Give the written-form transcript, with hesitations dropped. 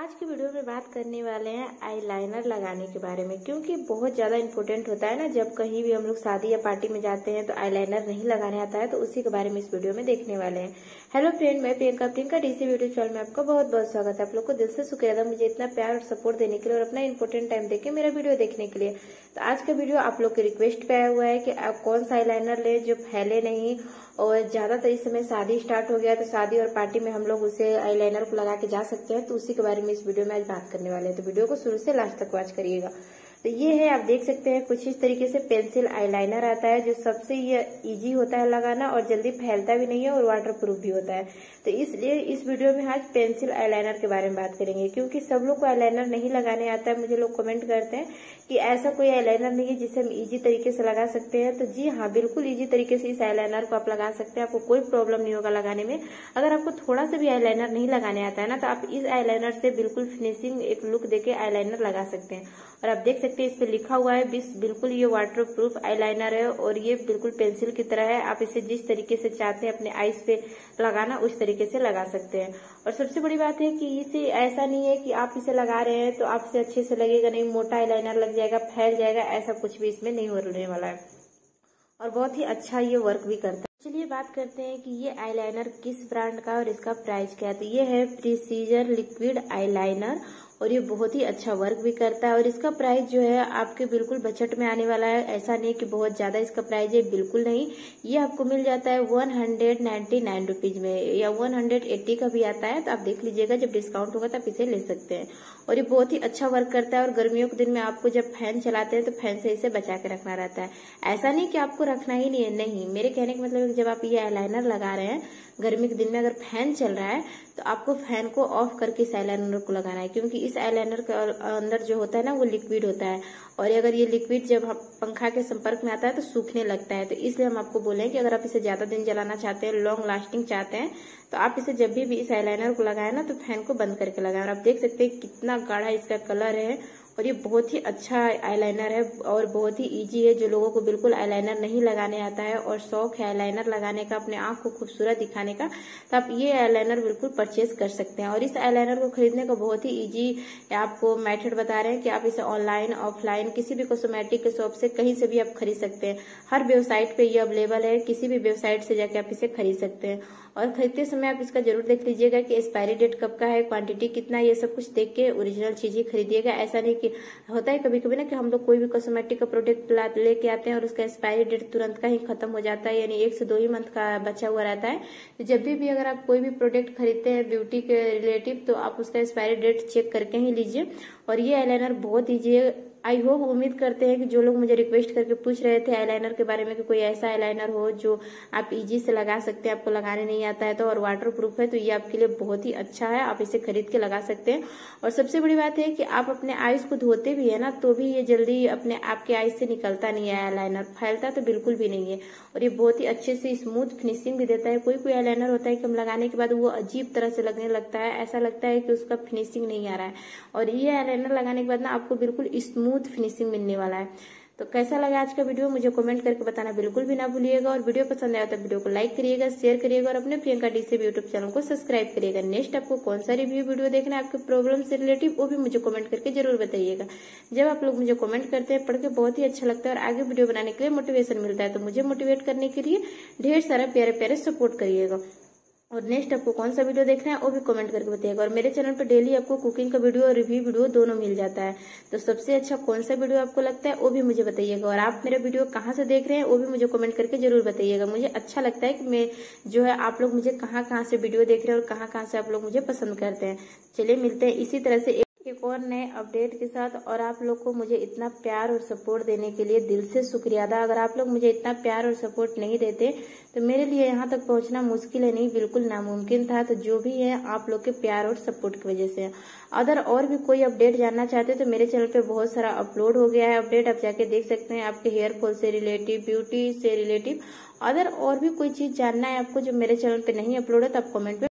आज की वीडियो में बात करने वाले हैं आईलाइनर लगाने के बारे में, क्योंकि बहुत ज़्यादा इम्पोर्टेंट होता है ना। जब कहीं भी हम लोग शादी या पार्टी में जाते हैं तो आईलाइनर नहीं लगाने आता है, तो उसी के बारे में इस वीडियो में देखने वाले हैं। हेलो फ्रेंड, मैं प्रियंका डीसी वीडियो चैनल में आपका बहुत बहुत स्वागत है। आप लोग को दिल से शुक्रिया अदा मुझे इतना प्यार और सपोर्ट देने के लिए और अपना इंपॉर्टेंट टाइम देके मेरा वीडियो देखने के लिए। तो आज का वीडियो आप लोग के रिक्वेस्ट पे आया हुआ है कि आप कौन सा आईलाइनर ले जो फैले नहीं, और ज्यादातर इस समय शादी स्टार्ट हो गया तो शादी और पार्टी में हम लोग उसे आईलाइनर को लगा के जा सकते हैं। तो उसी के बारे में इस वीडियो में आज बात करने वाले हैं, तो वीडियो को शुरू से लास्ट तक वॉच करिएगा। तो ये है, आप देख सकते हैं कुछ इस तरीके से पेंसिल आईलाइनर आता है, जो सबसे ये इजी होता है लगाना और जल्दी फैलता भी नहीं है और वाटर प्रूफ भी होता है। तो इसलिए इस वीडियो में आज पेंसिल आईलाइनर के बारे में बात करेंगे, क्योंकि सब लोग को आईलाइनर नहीं लगाने आता है। मुझे लोग कमेंट करते हैं कि ऐसा कोई आईलाइनर नहीं है जिसे हम इजी तरीके से लगा सकते हैं। तो जी हाँ, बिल्कुल इजी तरीके से इस आईलाइनर को आप लगा सकते हैं, आपको कोई प्रॉब्लम नहीं होगा लगाने में। अगर आपको थोड़ा सा भी आईलाइनर नहीं लगाने आता है ना, तो आप इस आईलाइनर से बिल्कुल फिनिशिंग एक लुक देके आईलाइनर लगा सकते हैं। और आप देख सकते हैं इस पे लिखा हुआ है बिल्कुल ये वाटर प्रूफ आईलाइनर है और ये बिल्कुल पेंसिल की तरह है। आप इसे जिस तरीके से चाहते हैं अपने आईज पे लगाना उस तरीके से लगा सकते हैं। और सबसे बड़ी बात है कि इसे ऐसा नहीं है कि आप इसे लगा रहे हैं तो आपसे अच्छे से लगेगा नहीं, मोटा आईलाइनर लग जाएगा, फैल जाएगा, ऐसा कुछ भी इसमें नहीं होने वाला है। और बहुत ही अच्छा ये वर्क भी करता है। चलिए बात करते हैं कि ये आईलाइनर किस ब्रांड का और इसका प्राइस क्या है। तो ये है प्रिसीजन लिक्विड आईलाइनर और ये बहुत ही अच्छा वर्क भी करता है। और इसका प्राइस जो है आपके बिल्कुल बजट में आने वाला है। ऐसा नहीं कि बहुत ज्यादा इसका प्राइस है, बिल्कुल नहीं। ये आपको मिल जाता है 199 रुपीज में, या 180 का भी आता है। तो आप देख लीजिएगा, जब डिस्काउंट होगा तो आप इसे ले सकते हैं। और ये बहुत ही अच्छा वर्क करता है। और गर्मियों के दिन में आपको जब फैन चलाते हैं तो फैन से इसे बचा के रखना रहता है। ऐसा नहीं कि आपको रखना ही नहीं है, नहीं। मेरे कहने का मतलब है कि जब आप ये आईलाइनर लगा रहे हैं गर्मी के दिन में, अगर फैन चल रहा है तो आपको फैन को ऑफ करके इस आईलाइनर को लगाना है, क्योंकि इस आईलाइनर के अंदर जो होता है ना वो लिक्विड होता है। और अगर ये लिक्विड जब पंखा के संपर्क में आता है तो सूखने लगता है। तो इसलिए हम आपको बोले कि अगर आप इसे ज्यादा दिन जलाना चाहते हैं, लॉन्ग लास्टिंग चाहते हैं, तो आप इसे जब भी इस आईलाइनर को लगाए ना तो फैन को बंद करके लगाएं। और आप देख सकते हैं कितना गाढ़ा इसका कलर है और ये बहुत ही अच्छा आईलाइनर है और बहुत ही इजी है। जो लोगों को बिल्कुल आईलाइनर नहीं लगाने आता है और शौक है आईलाइनर लगाने का, अपने आंख को खूबसूरत दिखाने का, तो आप ये आईलाइनर बिल्कुल परचेज कर सकते हैं। और इस आईलाइनर को खरीदने का बहुत ही इजी आपको मेथड बता रहे हैं कि आप इसे ऑनलाइन ऑफलाइन किसी भी कॉस्मेटिक के शॉप से कहीं से भी आप खरीद सकते हैं। हर वेबसाइट पे ये अवेलेबल है, किसी भी वेबसाइट से जाके आप इसे खरीद सकते हैं। और खरीदते समय आप इसका जरूर देख लीजिएगा कि एक्सपायरी डेट कब का है, क्वांटिटी कितना, ये सब कुछ देख के ओरिजिनल चीज ही खरीदिएगा। ऐसा नहीं कि होता है कभी कभी ना कि हम लोग कोई भी कॉस्मेटिक का प्रोडक्ट लेके आते हैं और उसका एक्सपायरी डेट तुरंत का ही खत्म हो जाता है, यानी 1 से 2 ही मंथ का बचा हुआ रहता है। तो जब भी अगर आप कोई भी प्रोडक्ट खरीदते हैं ब्यूटी के रिलेटिव, तो आप उसका एक्सपायरी डेट चेक करके ही लीजिए। और ये आईलाइनर बहुत ईजी है। आई होप, उम्मीद करते हैं कि जो लोग मुझे रिक्वेस्ट करके पूछ रहे थे आईलाइनर के बारे में कि कोई ऐसा आईलाइनर हो जो आप इजी से लगा सकते हैं, आपको लगाने नहीं आता है तो, और वाटर प्रूफ है, तो ये आपके लिए बहुत ही अच्छा है। आप इसे खरीद के लगा सकते हैं। और सबसे बड़ी बात है कि आप अपने आईज को धोते भी है ना तो भी ये जल्दी अपने आपके आईज से निकलता नहीं है आईलाइनर, फैलता तो बिल्कुल भी नहीं है। और ये बहुत ही अच्छे से स्मूथ फिनिशिंग भी देता है। कोई आईलाइनर होता है कि हम लगाने के बाद वो अजीब तरह से लगने लगता है, ऐसा लगता है कि उसका फिनिशिंग नहीं आ रहा है। और ये आईलाइनर लगाने के बाद ना आपको बिल्कुल स्मूथ फिनिशिंग मिलने वाला है। तो कैसा लगा आज का वीडियो मुझे कमेंट करके बताना बिल्कुल भी ना भूलिएगा। और वीडियो पसंद आया तो वीडियो को लाइक करिएगा, शेयर करिएगा और अपने प्रियंका डीसी यूट्यूब चैनल को सब्सक्राइब करिएगा। नेक्स्ट आपको कौन सा रिव्यू वीडियो देखना है आपके प्रॉब्लम से रिलेटिव, वो भी मुझे कमेंट करके जरूर बताइएगा। जब आप लोग मुझे कमेंट करते हैं पढ़ के बहुत ही अच्छा लगता है और आगे वीडियो बनाने के लिए मोटिवेशन मिलता है। तो मुझे मोटिवेट करने के लिए ढेर सारा प्यारे प्यारे सपोर्ट करिएगा। और नेक्स्ट आपको कौन सा वीडियो देखना है वो भी कमेंट करके बताइएगा। और मेरे चैनल पर डेली आपको कुकिंग का वीडियो और रिव्यू वीडियो दोनों मिल जाता है। तो सबसे अच्छा कौन सा वीडियो आपको लगता है वो भी मुझे बताइएगा। और आप मेरा वीडियो कहाँ से देख रहे हैं वो भी मुझे कमेंट करके जरूर बताइएगा। मुझे अच्छा लगता है कि मैं जो है आप लोग मुझे कहाँ से वीडियो देख रहे हैं और कहाँ से आप लोग मुझे पसंद करते हैं। चलिए मिलते हैं इसी तरह से एक और नए अपडेट के साथ। और आप लोग को मुझे इतना प्यार और सपोर्ट देने के लिए दिल से शुक्रिया अदा। अगर आप लोग मुझे इतना प्यार और सपोर्ट नहीं देते तो मेरे लिए यहाँ तक पहुँचना मुश्किल है, नहीं बिल्कुल नामुमकिन था। तो जो भी है आप लोग के प्यार और सपोर्ट की वजह से। अगर और भी कोई अपडेट जानना चाहते हैं तो मेरे चैनल पे बहुत सारा अपलोड हो गया है अपडेट, आप जाके देख सकते हैं। आपके हेयर फॉल से रिलेटिव, ब्यूटी से रिलेटिव, अदर और भी कोई चीज जानना है आपको जो मेरे चैनल पे नहीं अपलोड है तो आप कमेंट